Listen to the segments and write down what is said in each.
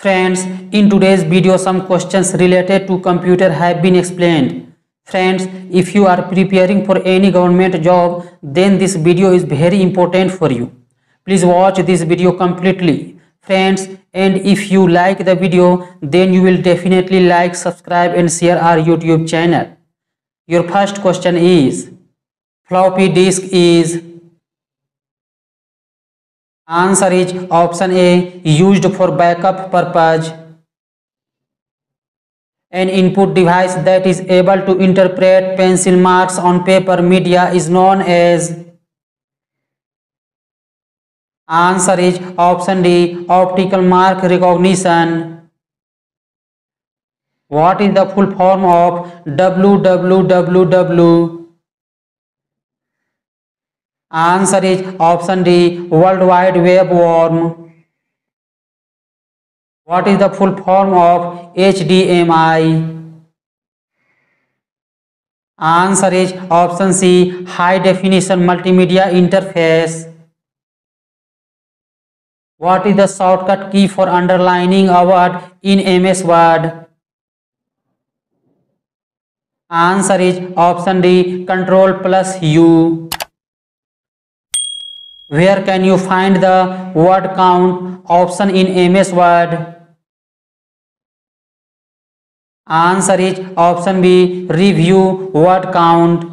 Friends, in today's video, some questions related to computer have been explained. Friends, if you are preparing for any government job, then this video is very important for you. Please watch this video completely. Friends, and if you like the video, then you will definitely like, subscribe and share our YouTube channel. Your first question is, floppy disk is. Answer is option A, used for backup purpose. An input device that is able to interpret pencil marks on paper media is known as. Answer is option D, optical mark recognition. What is the full form of WWW? Answer is option D, World Wide Web worm. What is the full form of HDMI? Answer is option C, High Definition Multimedia Interface. What is the shortcut key for underlining a word in MS Word? Answer is option D, Ctrl plus U. Where can you find the word count option in MS Word? Answer is option B, review word count.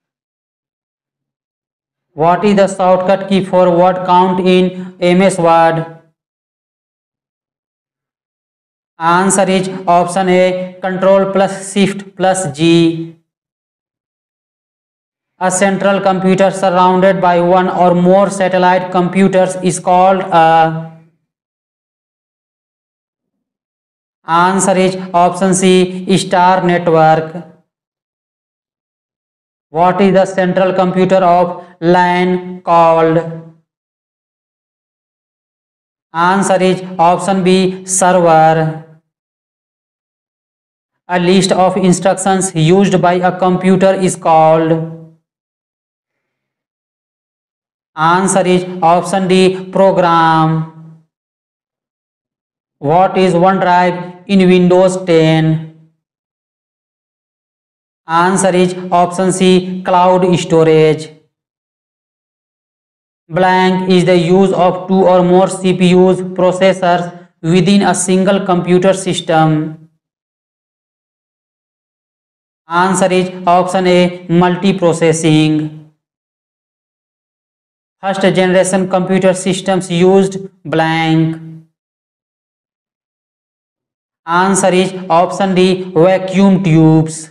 What is the shortcut key for word count in MS Word? Answer is option A, Ctrl plus Shift plus G. A central computer surrounded by one or more satellite computers is called a. Answer is option C, star network. What is the central computer of LAN called? Answer is option B, server. A list of instructions used by a computer is called. Answer is option D, program. What is OneDrive in Windows 10? Answer is option C, cloud storage. Blank is the use of two or more CPUs processors within a single computer system. Answer is option A, multiprocessing. First generation computer systems used blank. Answer is option D, vacuum tubes.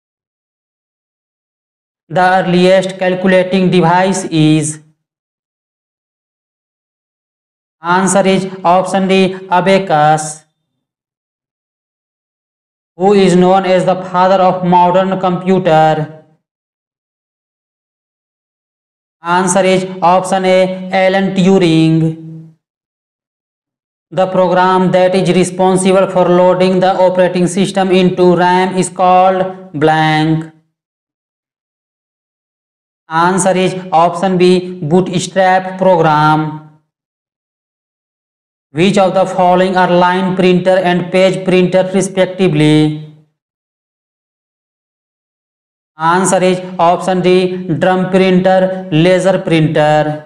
The earliest calculating device is. Answer is option D, abacus. Who is known as the father of modern computer? Answer is option A, Alan Turing. The program that is responsible for loading the operating system into RAM is called blank. Answer is option B, bootstrap program. Which of the following are line printer and page printer respectively? Answer is option D, drum printer, laser printer.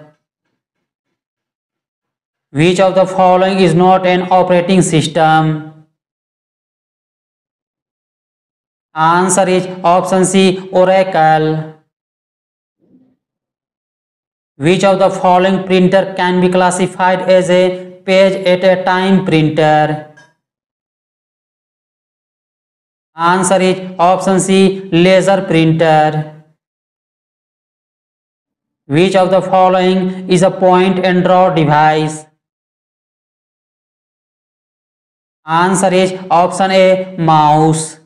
Which of the following is not an operating system? Answer is option C, Oracle. Which of the following printer can be classified as a page at a time printer? Answer is option C, laser printer. Which of the following is a point and draw device? Answer is option A, mouse.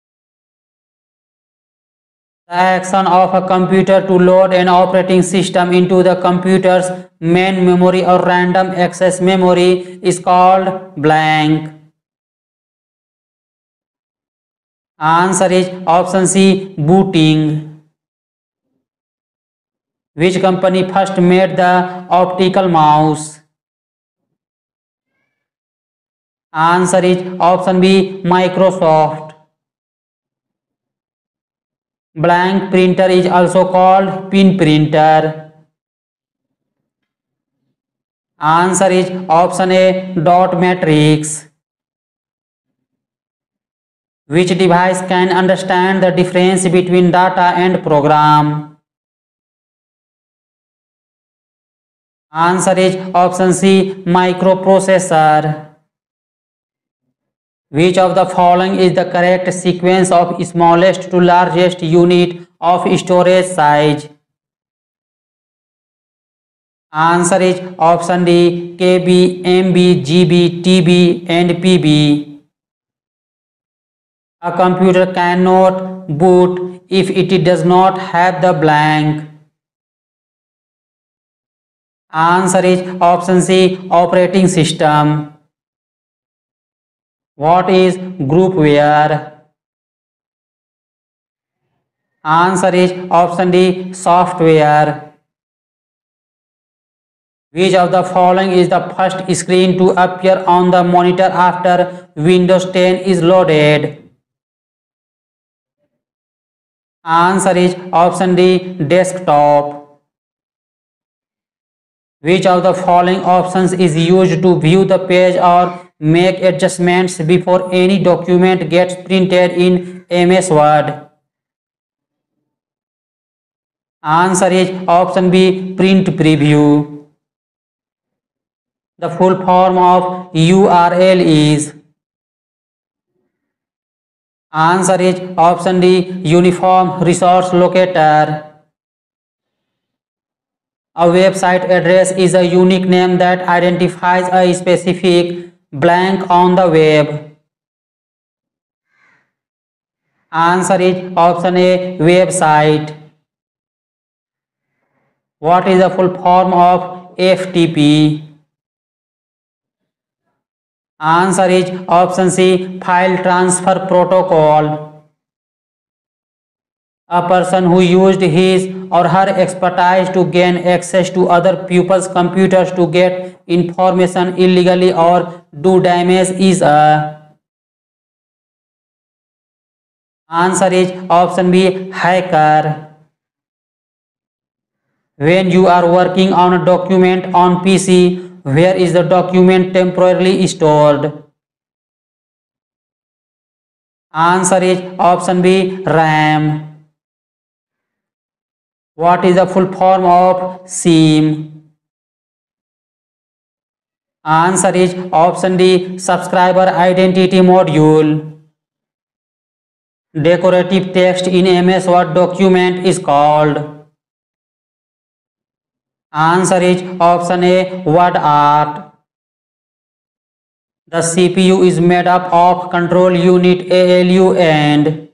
The action of a computer to load an operating system into the computer's main memory or random access memory is called blank. Answer is option C, booting. Which company first made the optical mouse? Answer is option B, Microsoft. Blank printer is also called pin printer. Answer is option A, dot matrix. Which device can understand the difference between data and program? Answer is option C, microprocessor. Which of the following is the correct sequence of smallest to largest unit of storage size? Answer is option D, KB, MB, GB, TB and PB. A computer cannot boot if it does not have the blank. Answer is option C, operating system. What is groupware? Answer is option D, software. Which of the following is the first screen to appear on the monitor after Windows 10 is loaded? Answer is option D, desktop. Which of the following options is used to view the page or make adjustments before any document gets printed in MS Word? Answer is option B, print preview. The full form of URL is? Answer is option D, Uniform Resource Locator. A website address is a unique name that identifies a specific blank on the web. Answer is option A, website. What is the full form of FTP? Answer is option C, File Transfer Protocol. A person who used his or her expertise to gain access to other people's computers to get information illegally or do damage is a? Answer is option B, hacker. When you are working on a document on PC, where is the document temporarily stored? Answer is option B, RAM. What is the full form of SIM? Answer is option D, subscriber identity module. Decorative text in MS Word document is called? Answer is option A, word art. The CPU is made up of control unit ALU and?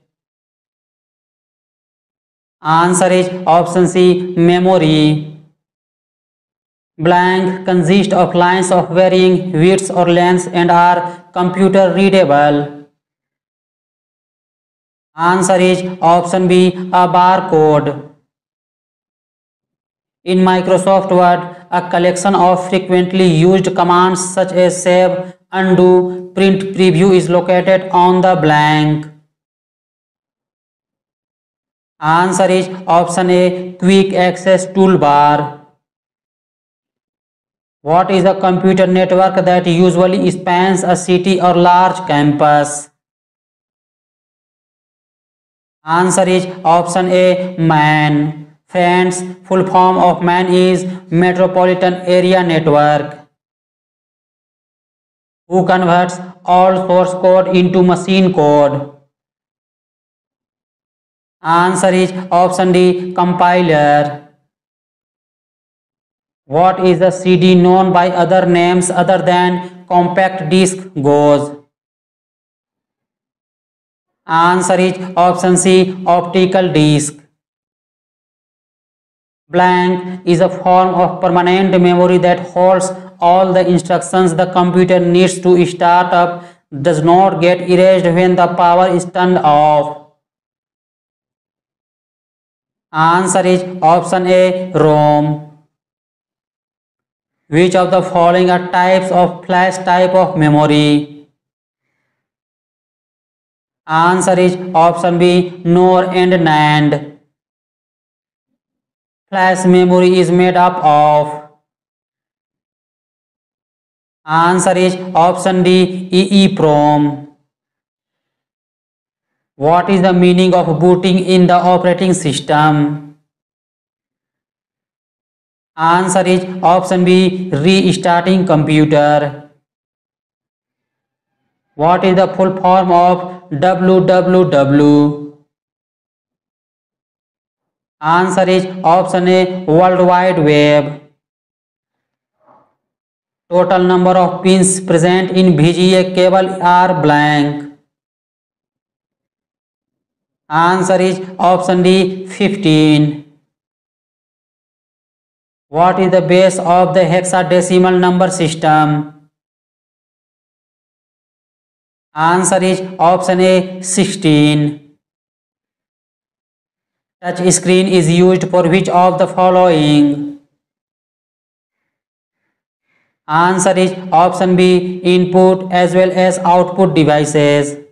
Answer is option C, memory. Blank consists of lines of varying widths or lengths and are computer readable. Answer is option B, a barcode. In Microsoft Word, a collection of frequently used commands such as save, undo, print preview is located on the blank. Answer is option A, quick access toolbar. What is a computer network that usually spans a city or large campus? Answer is option A, MAN. Friends, full form of MAN is Metropolitan Area Network. Who converts all source code into machine code? Answer is option D, compiler. What is the CD known by other names other than compact disc goes? Answer is option C, optical disc. Blank is a form of permanent memory that holds all the instructions the computer needs to start up, does not get erased when the power is turned off. Answer is option A, ROM. Which of the following are types of flash type of memory? Answer is option B, NOR and NAND. Flash memory is made up of. Answer is option D, EEPROM. What is the meaning of booting in the operating system? Answer is option B, restarting computer. What is the full form of www? Answer is option A, World Wide Web. Total number of pins present in VGA cable are blank. Answer is option D, 15. What is the base of the hexadecimal number system? Answer is option A, 16. Touch screen is used for which of the following? Answer is option B, input as well as output devices.